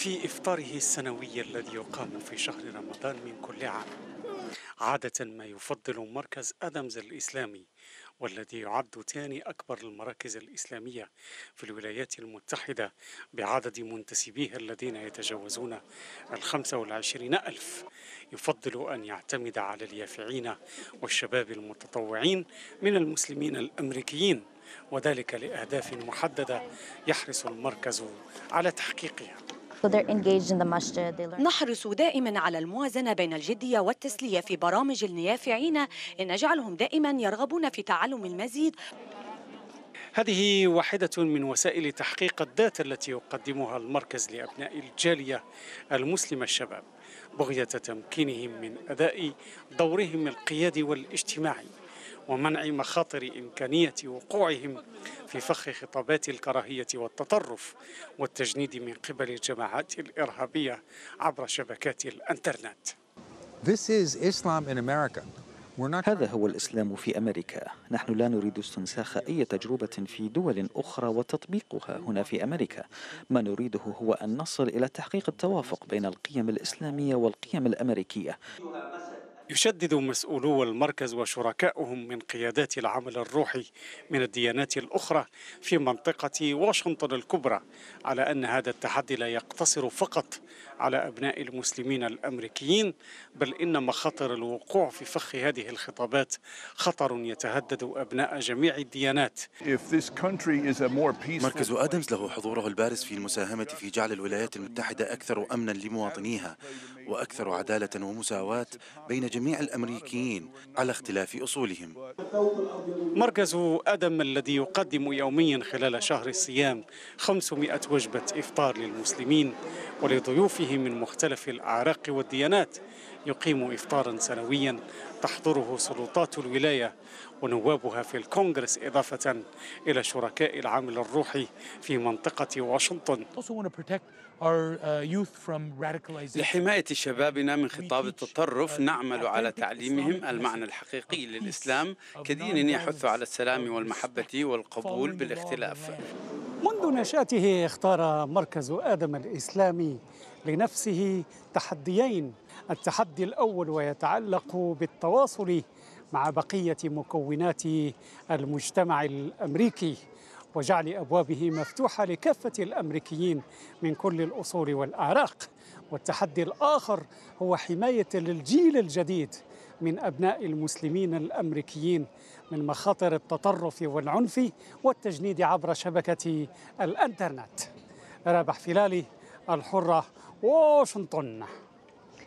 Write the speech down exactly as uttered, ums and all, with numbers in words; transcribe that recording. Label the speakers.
Speaker 1: في إفطاره السنوي الذي يقام في شهر رمضان من كل عام، عادة ما يفضل مركز آدمز الإسلامي، والذي يعد ثاني أكبر المراكز الإسلامية في الولايات المتحدة بعدد منتسبيها الذين يتجاوزون الخمسة والعشرين ألف، يفضل أن يعتمد على اليافعين والشباب المتطوعين من المسلمين الأمريكيين، وذلك لأهداف محددة يحرص المركز على تحقيقها.
Speaker 2: نحرص دائما على الموازنة بين الجدية والتسلية في برامج اليافعين لنجعلهم دائما يرغبون في تعلم المزيد.
Speaker 1: هذه واحدة من وسائل تحقيق الذات التي يقدمها المركز لأبناء الجالية المسلمة الشباب، بغية تمكينهم من أداء دورهم القيادي والاجتماعي، ومنع مخاطر إمكانية وقوعهم في فخ خطابات الكراهية والتطرف والتجنيد من قبل الجماعات الإرهابية عبر شبكات الإنترنت.
Speaker 3: This is Islam in America.
Speaker 4: هذا هو الإسلام في أمريكا. نحن لا نريد استنساخ أي تجربة في دول أخرى وتطبيقها هنا في أمريكا. ما نريده هو أن نصل إلى تحقيق التوافق بين القيم الإسلامية والقيم الأمريكية.
Speaker 1: يشدد مسؤولو المركز وشركائهم من قيادات العمل الروحي من الديانات الأخرى في منطقة واشنطن الكبرى على أن هذا التحدي لا يقتصر فقط على أبناء المسلمين الأمريكيين، بل إن مخاطر الوقوع في فخ هذه الخطابات خطر يتهدد أبناء جميع الديانات.
Speaker 5: مركز آدمز له حضوره البارز في المساهمة في جعل الولايات المتحدة أكثر أمنا لمواطنيها وأكثر عدالة ومساواة بين جميع الأمريكيين على اختلاف أصولهم.
Speaker 1: مركز آدم الذي يقدم يوميا خلال شهر الصيام خمسمائة وجبة إفطار للمسلمين ولضيوفه من مختلف الأعراق والديانات، يقيم إفطارا سنويا تحضره سلطات الولاية ونوابها في الكونغرس، إضافة إلى شركاء العمل الروحي في منطقة واشنطن.
Speaker 6: لحماية شبابنا من خطاب التطرف نعمل على تعليمهم المعنى الحقيقي للإسلام كدين يحث على السلام والمحبة والقبول بالاختلاف.
Speaker 1: منذ نشأته اختار مركز آدم الإسلامي لنفسه تحديين. التحدي الأول ويتعلق بالتواصل مع بقية مكونات المجتمع الأمريكي وجعل أبوابه مفتوحة لكافة الأمريكيين من كل الأصول والأعراق. والتحدي الآخر هو حماية للجيل الجديد من أبناء المسلمين الأمريكيين من مخاطر التطرف والعنف والتجنيد عبر شبكة الإنترنت. رابح فلالي، الحرة، واشنطن.